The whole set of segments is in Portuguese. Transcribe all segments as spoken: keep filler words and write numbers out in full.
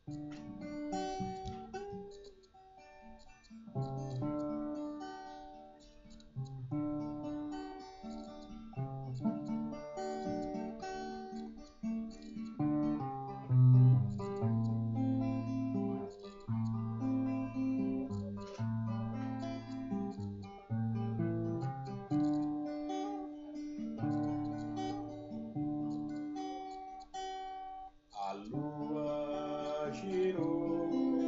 A lua girou,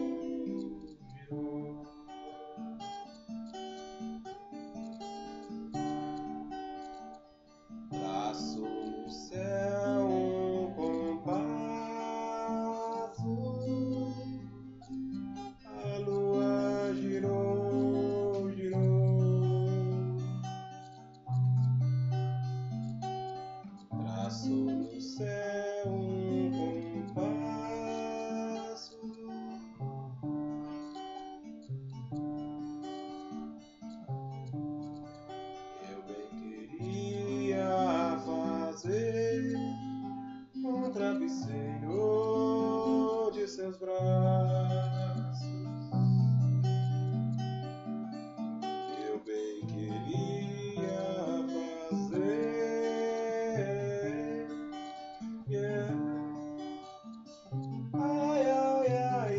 girou, traço no céu um compasso. A lua girou, girou, traço no céu um compasso. Eu bem queria fazer um travesseiro de seus braços. Eu bem queria fazer, yeah. Ai, ai, ai,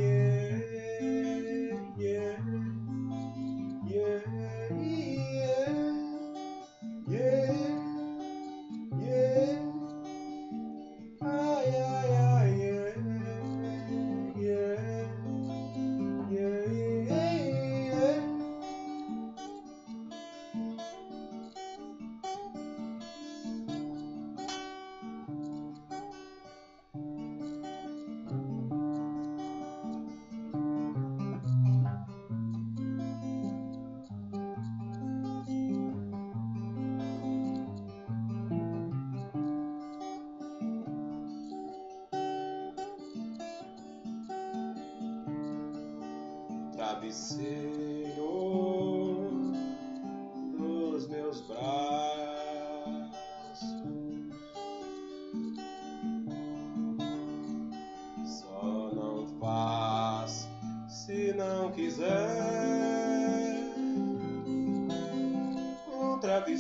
yeah, yeah, yeah, yeah, yeah, ai, ai, ai, yeah, yeah, yeah, yeah. Travesseiro dos meus braços, só não faz se não quiser. Um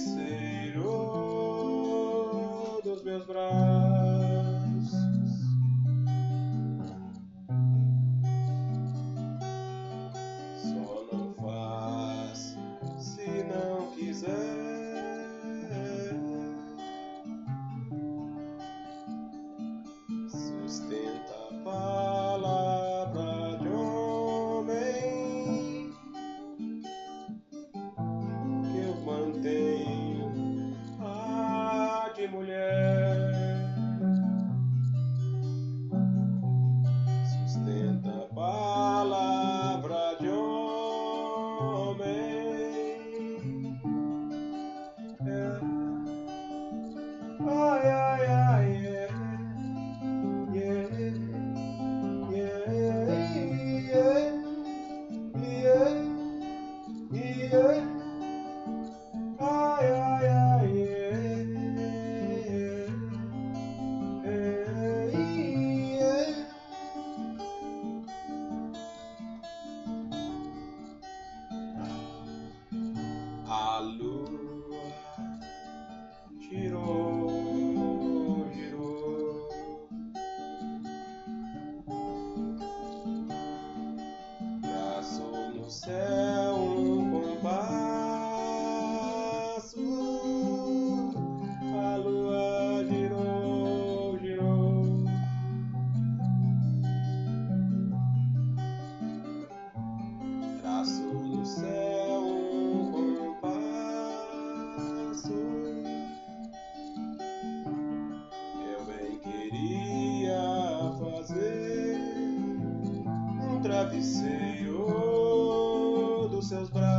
travesseiro dos meus braços, só não faz se não quiser. Sustenta a palavra de homem que eu mantenho a de mulher. Sustenta a palavra de homem, é. Ai, ai, ai, yeah, yeah, yeah, yeah, yeah, yeah. Ai, ai, ai, yeah, yeah, yeah. A lua girou, girou, traçou no céu um compasso. A lua girou, girou, traçou no céu um compasso. Eu bem queria fazer um travesseiro dos seus braços.